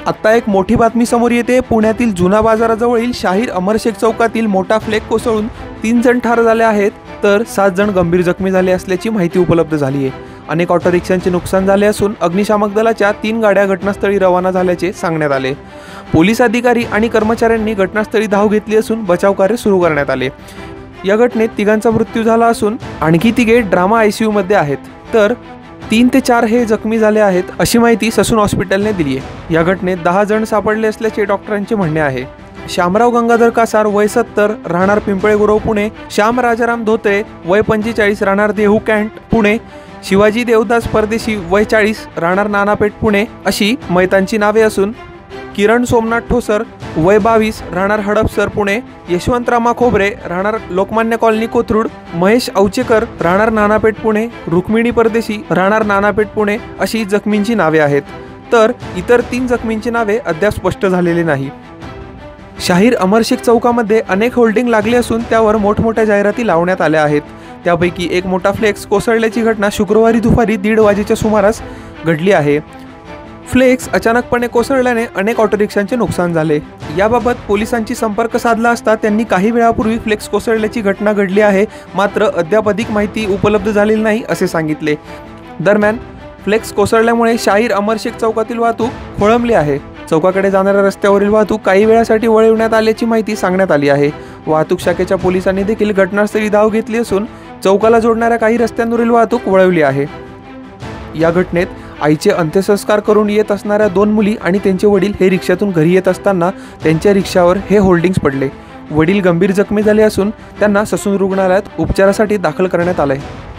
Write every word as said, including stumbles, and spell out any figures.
आता एक मोठी बातमी समोर येते। पुण्यातील जुना बाजाराजवळील शाहीर अमरशेख चौकातील मोठा फ्लेक कोसळून तीन जण ठार झाले आहेत, तर सात जण गंभीर जखमी झाले असल्याची माहिती उपलब्ध झाली आहे। अनेक ऑटो रिक्षांचे नुकसान झाले असून अग्निशामक दलाच्या तीन गाड्या घटनास्थळी रवाना झाल्याचे सांगण्यात आले। पोलीस अधिकारी आणि कर्मचाऱ्यांनी घटनास्थळी धाव घेतली असून बचाव कार्य सुरू करण्यात आले। या घटनेत तिघांचा मृत्यू झाला असून आणखी तिघे ड्रामा आयसीयू मध्ये आहेत, तर तीन ते चार हे जखमी झाले आहेत, अशी माहिती ससून हॉस्पिटलने दिली आहे। या घटनेत दहा जण सापडले असल्याचे डॉक्टरांचे म्हणणे आहे। श्यामराव गंगाधर कासार वय सत्तर राहणार पिंपळे गुरव पुणे, श्याम राजाराम धोत्रे वय पंचेचाळीस राहणार देहू कॅन्ट पुणे, शिवाजी देवदास परदेशी वय चाळीस राहणार नानापेठ पुणे अशी मैतांची नावे असून किरण सोमनाथ ठोसर वय बावीस राहणार हडपसर पुणे, यशवंतरामा खोबरे राहणार लोकमान्य कॉलनी कोथरूड, महेश औचेकर राहणार नानापेठ पुणे, रुक्मिणी परदेशी राहणार नानापेठ पुणे अशी जखमींची नावे आहेत, तर इतर तीन जखमींची नावे अद्याप स्पष्ट झालेली नाही। शाहीर अमरशेख चौकामध्ये अनेक होल्डिंग लागले असून त्यावर मोठमोठ्या जाहिराती लावण्यात आल्या आहेत। त्यापैकी एक मोठा फ्लेक्स कोसळल्याची घटना शुक्रवारी दुपारी दीड वाजेच्या सुमारास घडली आहे। फ्लेक्स अचानकपणे कोसळल्याने अनेक ऑटो रिक्षांचे नुकसान झाले। याबाबत पोलिसांची संपर्क साधला असता त्यांनी काही वेळापूर्वी फ्लेक्स कोसळल्याची घटना घडली आहे, मात्र अद्याप अधिक माहिती उपलब्ध झालेली नाही असे सांगितले। दरम्यान फ्लेक्स कोसळल्यामुळे शाहीर अमरशेख चौकातील वाहतूक खोळंबली आहे। चौकाकडे जाणाऱ्या रस्त्यावरील वाहतूक काही वेळासाठी वळविण्यात आल्याची माहिती सांगण्यात आली आहे। वाहतूक शाखेच्या पोलिसांनी देखील घटनास्थळी धाव घेतली असून चौकाला जोडणाऱ्या काही रस्त्यांवरील वाहतूक वळवली आहे। या घटनेत आईचे अंत्यसंस्कार करून येत असणाऱ्या दोन मुली आणि त्यांचे वडील हे रिक्षातून घरी येत असताना त्यांच्या रिक्षावर हे होल्डिंग्स पडले। वडील गंभीर जखमी झाले असून त्यांना ससून रुग्णालयात उपचारासाठी दाखल करण्यात आले।